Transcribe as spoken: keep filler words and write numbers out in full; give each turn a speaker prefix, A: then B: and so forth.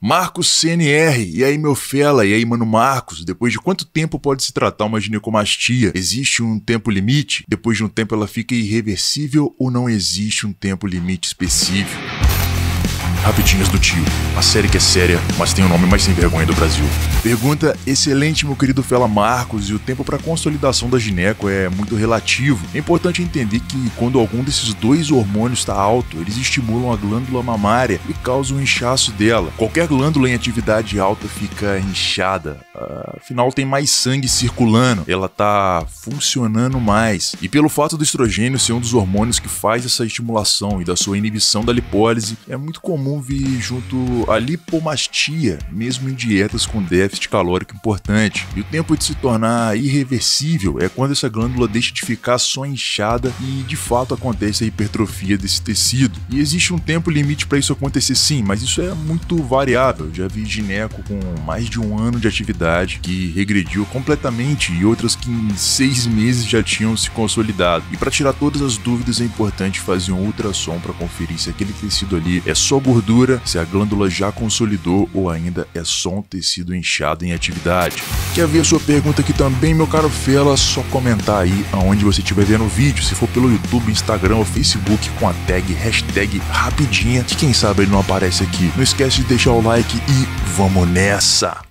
A: Marcos C N R, e aí meu fela, e aí mano Marcos, depois de quanto tempo pode se tratar uma ginecomastia? Existe um tempo limite? Depois de um tempo ela fica irreversível ou não existe um tempo limite específico? Rapidinhas do Tio, a série que é séria, mas tem o nome mais sem vergonha do Brasil. Pergunta excelente, meu querido fela Marcos, e o tempo para consolidação da gineco é muito relativo. É importante entender que quando algum desses dois hormônios está alto, eles estimulam a glândula mamária e causam o inchaço dela. Qualquer glândula em atividade alta fica inchada, afinal tem mais sangue circulando, ela tá funcionando mais. E pelo fato do estrogênio ser um dos hormônios que faz essa estimulação e da sua inibição da lipólise, é muito comum vir junto a lipomastia, mesmo em dietas com déficit calórico importante. E o tempo de se tornar irreversível é quando essa glândula deixa de ficar só inchada e de fato acontece a hipertrofia desse tecido. E existe um tempo limite para isso acontecer sim, mas isso é muito variável. Já vi gineco com mais de um ano de atividade que regrediu completamente e outras que em seis meses já tinham se consolidado. E para tirar todas as dúvidas é importante fazer um ultrassom para conferir se aquele tecido ali é só gordura, se a glândula já consolidou ou ainda é só um tecido inchado em atividade. Quer ver a sua pergunta aqui também, meu caro fela? Só comentar aí aonde você estiver vendo o vídeo, se for pelo YouTube, Instagram ou Facebook, com a tag hashtag rapidinha, que quem sabe ele não aparece aqui. Não esquece de deixar o like e vamos nessa!